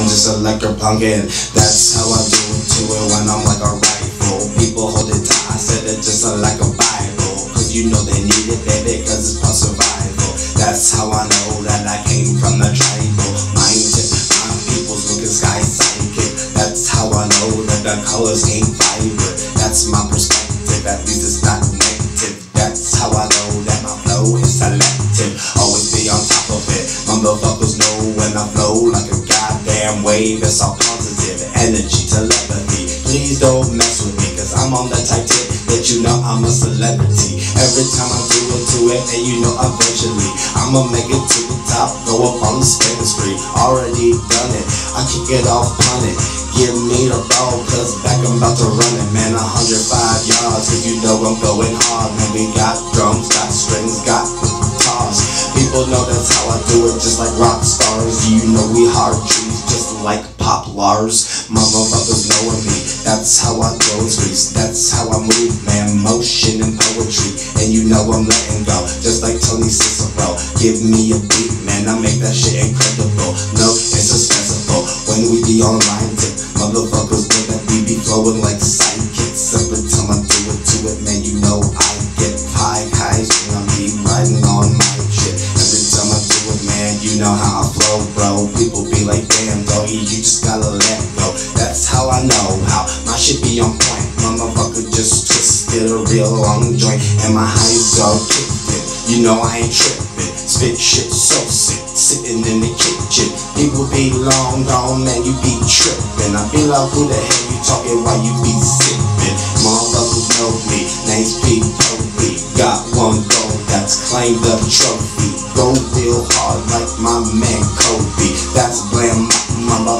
just electro-punkin'. That's how I do it to it when I'm like a rifle. People hold it tight, I said it just like a Bible. Cause you know they need it, baby, cause it's for survival. That's how I know that I came from the tribal minded. My people's looking sky psychic. That's how I know that the colors ain't vibrant. That's my perspective, at least it's not negative. That's how I know that my flow is selective. Always be on top of it. Motherfuckers know when I flow like a goddamn wave. It's all positive energy, telepathy. Please don't mess with me, cause I'm on that type tip that you know I'm a celebrity. Every time I do it to it, and you know eventually I'ma make it to the top, go up on the spin spree. Already done it, I kick it off, punt it. Give me the ball, cause back I'm about to run it, man. 105 yards, cause you know I'm going hard. Man, we got drums, got strings, got guitars. People know that's how I do it, just like rock stars. You know we hard trees, just like poplars. Motherfuckers knowing me, that's how I go trees. That's how I move, man, motion and poetry. And you know I'm letting go, just like Tony Cicero. Give me a beat, man, I make that shit incredible. No, it's successful when we be online tip. Motherfuckers know that we be flowing like sidekicks. Every time I do it to it, man, you know I get high highs when I be riding on my shit. Every time I do it, man, you know how I flow, bro. People be like, damn, doggy, you just gotta let go. That's how I know how my shit be on point. Motherfucker just twisted a real long joint, and my highs all kicked it. You know I ain't tripping, spit shit so sick, sitting in the kitchen. People be long gone, man, you be tripping. I be like, who the hell you talking while you be sipping? Motherfuckers know me, name's P. Popey. Got one goal, that's claimed the trophy. Go real hard like my man Kobe. That's blam, my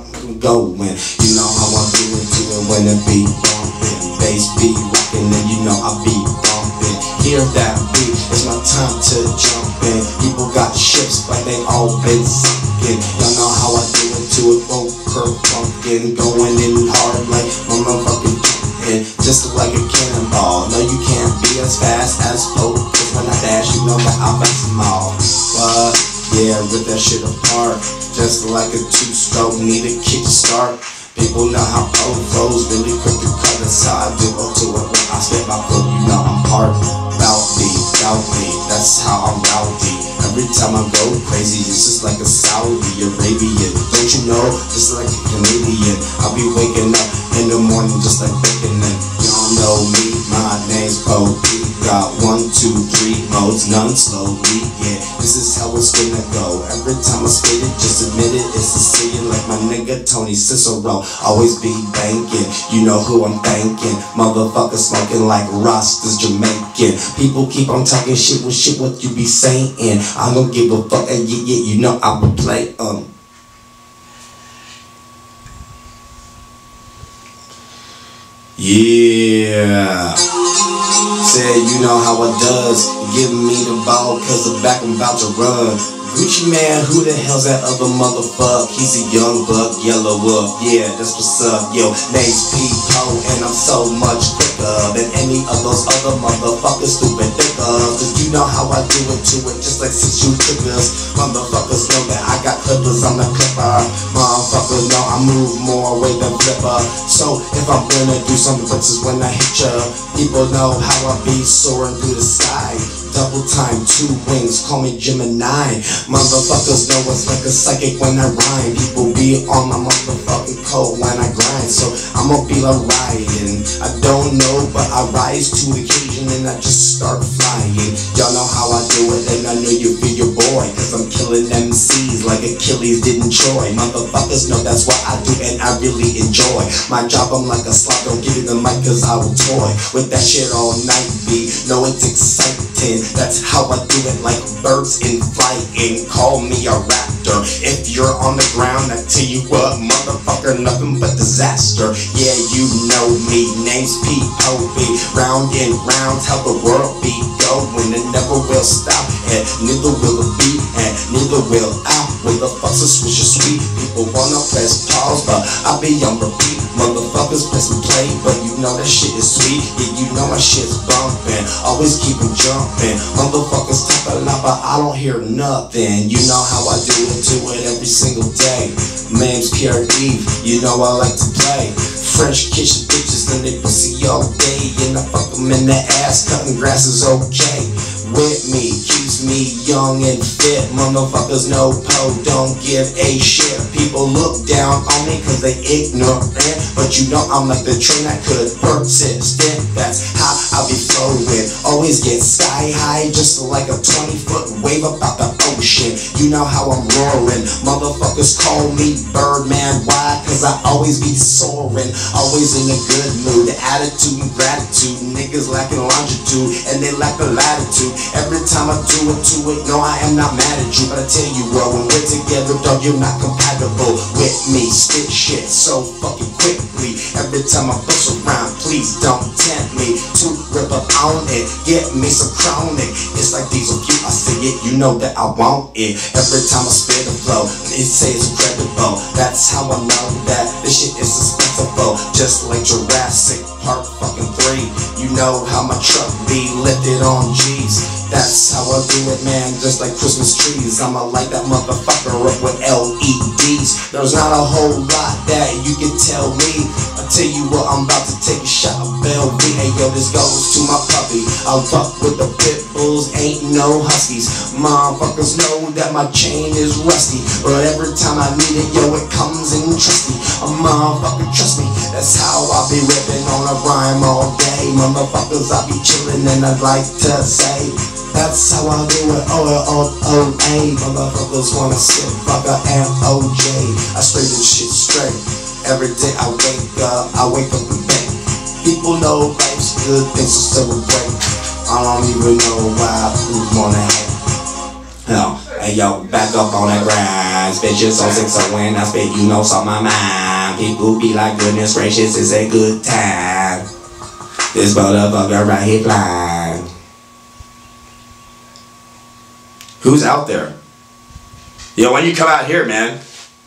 going. You know how I do it to it when it be bumping. Bass be rocking and you know I be bumping. Hear that beat, it's my time to jump in. People got ships but they all been sinking. Y'all know how I do it to it, go pumpkin. Going in hard like my motherfucking jumping. Just like a cannonball. No, you can't be as fast as Pope, cause when I dash you know that I'll bust them all. But yeah, rip that shit apart. Just like a two-stroke, need a kickstart. People know how pro flows, really quick to cut. That's how I do it to it. When I spit my flow, you know I'm part doubt me, that's how I'm rowdy. Every time I go crazy, it's just like a Saudi Arabian. Don't you know, just like a Canadian. I'll be waking up in the morning just like bacon. And y'all know me, my name's Popey. Got 1, 2, 3 modes, none slowly, yeah. This is how it's gonna go. Every time I spit it, just admit it, it's a Sicilian like my nigga Tony Cicero. Always be banking, you know who I'm thanking. Motherfucker smoking like Rastas Jamaican. People keep on talking shit what you be saying. I don't give a fuck, and yeah, you know I would play yeah. Said you know how it does. Give me the ball, cause the back I'm about to run. Gucci man, who the hell's that other motherfucker? He's a young buck, yellow up, yeah, that's what's up. Yo, name's P-Po, and I'm so much quicker than any of those other motherfuckers, stupid thicker. Cause you know how I do it to it, just like 6 triggers. Motherfuckers know that I got clippers, I'm the clipper. Motherfuckers know I move more away than flipper. So if I'm gonna do something, it's when I hit ya. People know how I be soaring through the sky. Double time, 2 wings, call me Gemini. Motherfuckers know it's like a psychic when I rhyme. People be on my motherfucking coat when I grind. So I'ma be like riding. I don't know, but I rise to the occasion and I just start flying. Y'all know how I do it, and I know you be your boy. Cause I'm killing MCs like Achilles didn't Troy. Motherfuckers know that's what I do and I really enjoy my job. I'm like a slot, don't give me the mic cause I will toy with that shit all night, B. No, it's exciting. That's how I do it, like birds in flight. And call me a raptor. If you're on the ground, I tell you what, motherfucker, nothing but disaster. Yeah, you know me, name's P. Popey. Round and round, how the world be going, it never will stop. head, neither will the beat, and neither will I. Where the fuck's a switch of sweet? People wanna press pause, but I be on repeat. Motherfuckers press and play, but you know that shit is sweet. Yeah, you know my shit's bumping, always keep it jumping. Motherfuckers talk a lot, but I don't hear nothing. You know how I do it every single day. My name's Pierre Eve, you know I like to play. French kitchen bitches and they pussy all day, and I fuck them in the ass, cutting grass is okay. With me, keeps me young and fit. Motherfuckers know po, don't give a shit. People look down on me cause they ignorant, but you know I'm like the train that could persistent. That's how I be flowing, always get sky high, just like a 20-foot wave up out the ocean. You know how I'm roaring, motherfuckers call me Birdman. Why? Cause I always be soaring, always in a good mood. Attitude and gratitude, niggas lacking longitude and they lack the latitude. Every time I do it, no I am not mad at you, but I tell you what, when we're together, dog, you're not compatible with me. Spit shit so fucking quickly, every time I bust around, please don't tempt me to rip up on it, get me some chronic. It's like diesel fuel, I see it, you know that I want it. Every time I spit a flow, it says incredible. That's how I know that this shit is suspensible, just like Jurassic Park fucking 3. You know how my truck be lifted on G's. That's how I do it, man, just like Christmas trees. I'ma light that motherfucker up with LEDs. There's not a whole lot that you can tell me. I tell you what, I'm about to take a shot of Bell V. Hey yo, this goes to my puppy. I'll fuck with the pit bulls, ain't no huskies. Motherfuckers know that my chain is rusty, but every time I need it, yo, it comes in trusty. A motherfucker trust me, that's how I be ripping on a rhyme all day. Motherfuckers, I be chillin' and I'd like to say, that's how I do it, O-L-O-O-A. Motherfuckers wanna sip like a M-O-J. I spray this shit straight. Every day I wake up and bang. People know life's good, things to celebrate. I don't even know why people wanna hate. No, hey yo, back up on that grind. Spit shit so sick, so when I spit, you know, it's on my mind. People be like, goodness gracious, it's a good time. This motherfucker right here blind. Who's out there? Yo, why don't you come out here, man?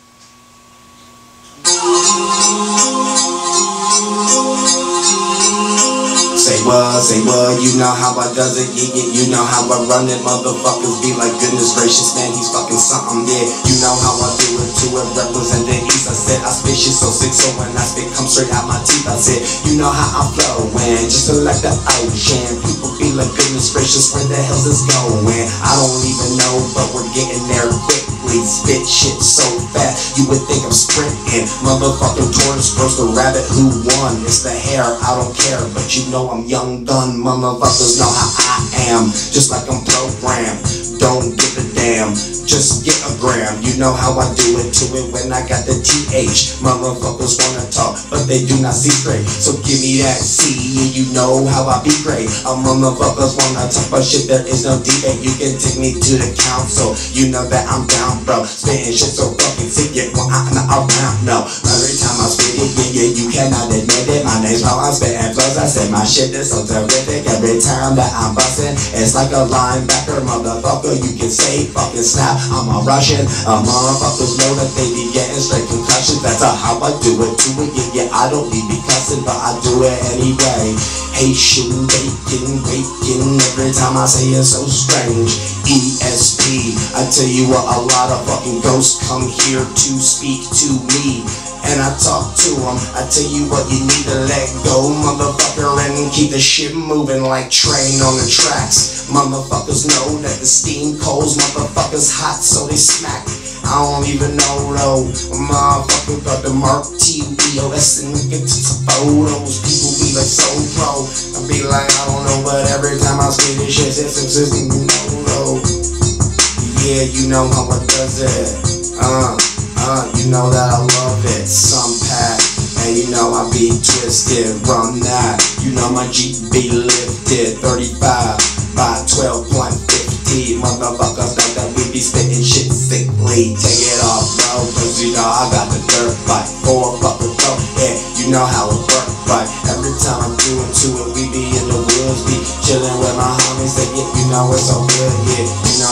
Say what, you know how I does it, yeah, you know how I run it. Motherfuckers be like, goodness gracious, man, he's fucking something, yeah. You know how I do it, represent the east. I said, I spit shit so sick, so when I spit, come straight out my teeth. I said, you know how I'm flowing, just like the ocean. People be like, goodness gracious, where the hell's this going? I don't even know, but we're getting there quickly. Spit shit so fast, you would think I'm sprinting. Motherfucking tortoise versus the rabbit, who won? It's the hair, I don't care, but you know I'm young gun. Motherfuckers know how I am, just like I'm programmed. Don't give a damn, just get a gram. You know how I do it to it when I got the TH. Motherfuckers wanna talk, but they do not see straight. So give me that C, and you know how I be great. Motherfuckers wanna talk about shit, there is no debate. You can take me to the council, you know that I'm down, bro. Spitting shit so fucking sick, yet when I'm not around, no. Every time I spit it, yeah, you cannot admit it. My name's Paul, I'm spitting flows. I said my shit is so terrific. Every time that I'm bustin', it's like a linebacker, motherfucker. You can say fucking snap, I'm a Russian. Motherfuckers know that they be getting straight concussions. That's how I do it to it. Yeah, I don't be cussing, but I do it anyway. Haitian bacon, every time I say it's so strange. ESP, I tell you what, a lot of fucking ghosts come here to speak to me, and I talk to them. I tell you what, you need to let go, motherfucker, and keep the shit moving like train on the tracks. Motherfuckers know that the steam cold's motherfuckers hot, so they smack. I don't even know though. Motherfucker got the Mark TVOS and get to some photos. People be like so pro. I be like, I don't know, but every time I see this shit, it's existing, you know though. Yeah, you know how it does it. You know that I love it. Some pack, and you know I be twisted. Run that, you know my Jeep be lifted. 35 by 12.50. Motherfuckers know that we be spitting shit sickly. Take it off, bro, cause you know I got the dirt bike. 4 fucking pro, yeah, you know how it work, right? Every time I'm doing to it, we be in the woods, be chillin' with my homies. Say, yeah, you know it's so good, yeah, you know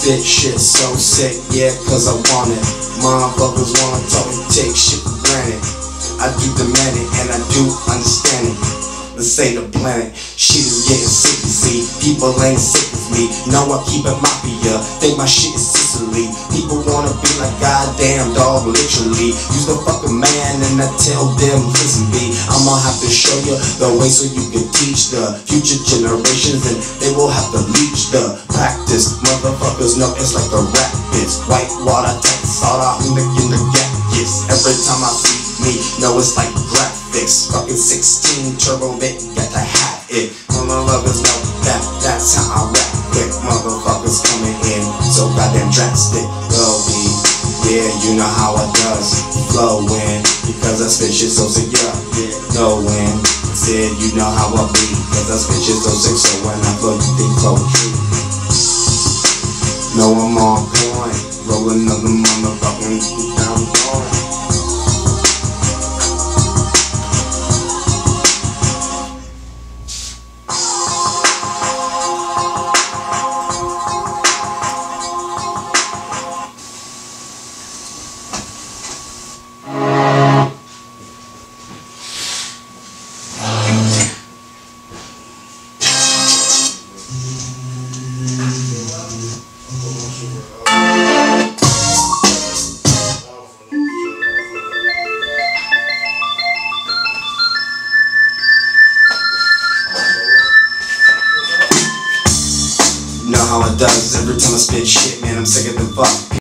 spit shit so sick, yeah, cause I want it. Motherfuckers wanna talk and take shit for granted. I do demand it and I do understand it. Let's say the planet, shit is getting sick, you see. People ain't sick as me, know I keep it mafia. Think my shit is Sicily. People wanna be like goddamn dog, literally. Use the fucking man and I tell them, listen B, I'ma have to show you the way so you can teach the future generations, and they will have to leech the practice. Motherfuckers know it's like a rap bitch. White water, take salt out in the gap, yes. Every time I see me, know it's like graphics. Fucking 16 turbo bit, got to have it. Motherfuckers know that that's how I rap quick. Motherfuckers coming in so goddamn drastic. Go be, yeah, you know how I does flowin', because I spit shit so sick, yeah, knowin'. Said you know how I be, cause I spit shit so sick, so when I flow you think flow true. Know I'm on point, rollin' another motherfucking down going. Know how it does every time I spit shit, man, I'm sick of the fuck.